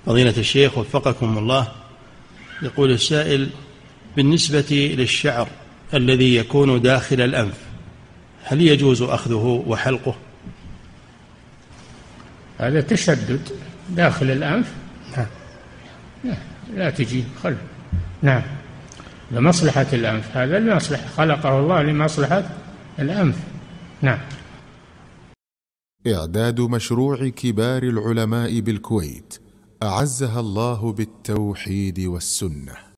فضيلة الشيخ وفقكم الله، يقول السائل: بالنسبة للشعر الذي يكون داخل الأنف، هل يجوز أخذه وحلقه؟ هذا تشدد داخل الأنف. لا تجي خل. نعم، لمصلحة الأنف، هذا المصلحة خلقه الله لمصلحة الأنف. نعم. إعداد مشروع كبار العلماء بالكويت أعزها الله بالتوحيد والسنة.